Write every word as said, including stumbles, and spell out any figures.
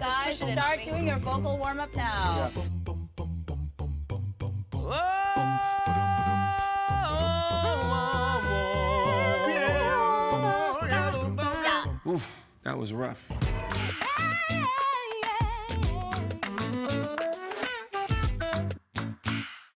Guys, start doing your vocal warm-up now. Yeah. Oof, that was rough.